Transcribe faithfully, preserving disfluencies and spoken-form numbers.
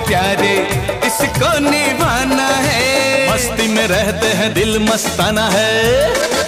प्यारे इसको निभाना है। मस्ती में रहते हैं दिल मस्ताना है।